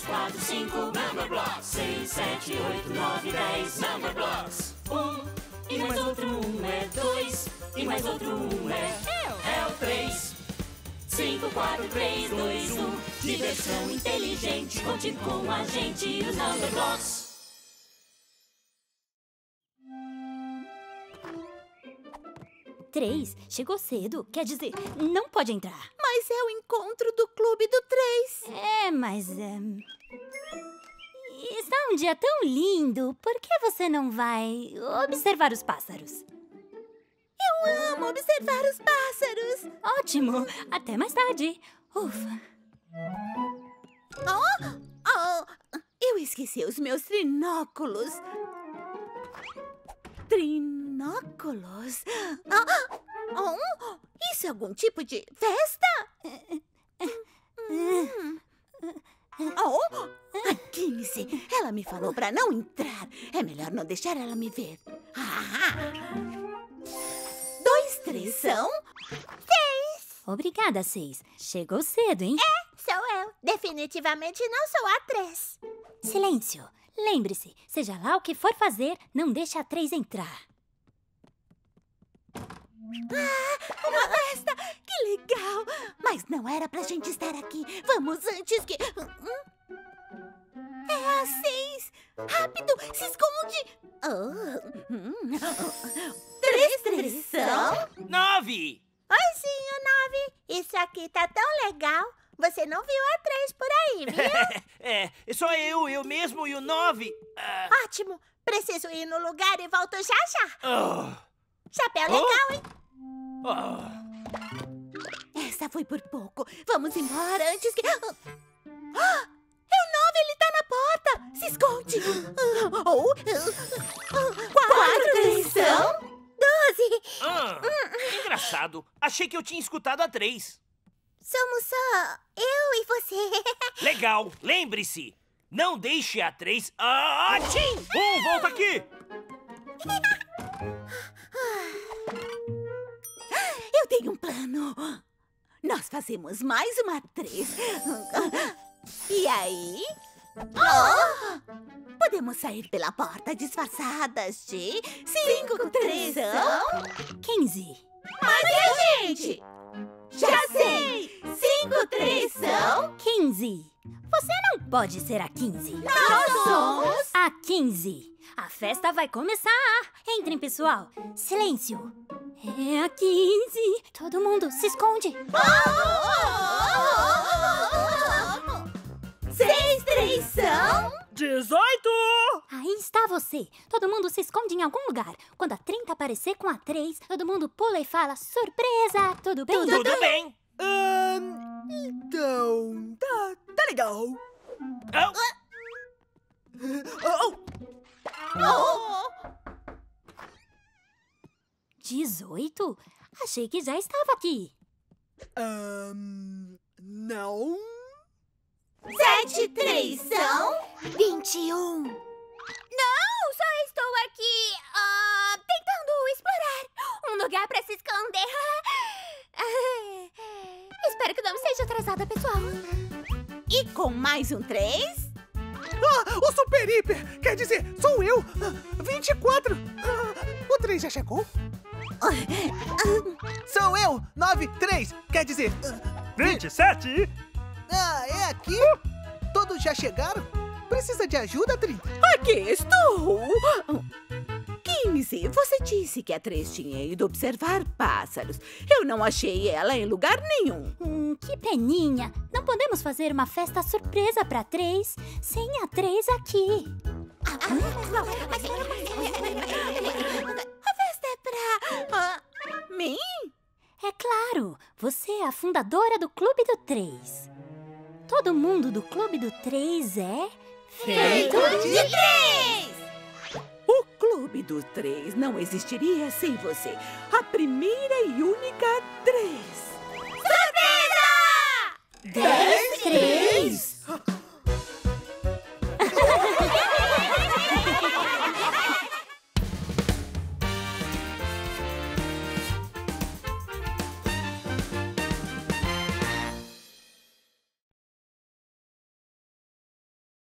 3, 4, 5, Number Blocks. 6, 7, 8, 9, 10, Number Blocks. E mais outro é 2, e mais outro é o 3. 5, 4, 3, 2, 1. Diversão inteligente, conte com a gente e os Number Blocks. Três chegou cedo, quer dizer, não pode entrar. Mas é o encontro do Clube do 3. Mas está um dia tão lindo, por que você não vai observar os pássaros? Eu amo observar os pássaros. Ótimo, até mais tarde. Ufa. Eu esqueci os meus trinóculos. Trinóculos? Isso é algum tipo de festa? A Kinsey, ela me falou pra não entrar. É melhor não deixar ela me ver. 2, 3 são? 6. Obrigada, 6. Chegou cedo, hein? Sou eu. Definitivamente não sou a 3. Silêncio. Lembre-se, seja lá o que for fazer, não deixe a 3 entrar. Uma festa! Que legal! Mas não era pra gente estar aqui. Vamos antes que... É a 6! Rápido! Se esconde! 3, 3 são? 9! Oizinho, 9. Isso aqui tá tão legal. Você não viu a 3 por aí, viu? Só eu mesmo e o 9. Ótimo. Preciso ir no lugar e volto já já. Chapéu legal, hein? Essa foi por pouco. Vamos embora antes que... É o 9, ele tá na porta. Se esconde. 4, 3 são? 12. Engraçado. Achei que eu tinha escutado a 3. Somos só eu e você. Legal. Lembre-se. Não deixe a 3... Tchim! Volta aqui! Eu tenho um plano. Nós fazemos mais uma 3. E aí? Podemos sair pela porta disfarçadas de 5, 3 são? 15. Mas e a gente? Já sei! 5, 3 são? 15. Você não pode ser a 15. Nós somos a 15. A festa vai começar. Entrem, pessoal. Silêncio. É a 15. Todo mundo se esconde. 6, 3 são? 18! Aí está você. Todo mundo se esconde em algum lugar. Quando a 30 aparecer com a 3, todo mundo pula e fala: surpresa! Tudo bem? Tudo bem. Então, tá legal. 18? Achei que já estava aqui. Não. 7, 3 são? 21. Não, só estou aqui tentando explorar um lugar pra se esconder. Espero que não esteja atrasada, pessoal. E com mais um 3? O Super Hiper! Quer dizer, sou eu! 24! O 3 já chegou? Sou eu! 9, 3! Quer dizer... 27? É aqui? Todos já chegaram? Precisa de ajuda, 30? Aqui estou! 15, você disse que a 3 tinha ido observar pássaros. Eu não achei ela em lugar nenhum. Que peninha. Não podemos fazer uma festa surpresa para 3 sem a 3 aqui. A festa é pra... mim? É claro, você é a fundadora do Clube do 3. Todo mundo do Clube do 3 é... Feito de 3! O Clube do 3 não existiria sem você. A primeira e única 3. Surpresa! 10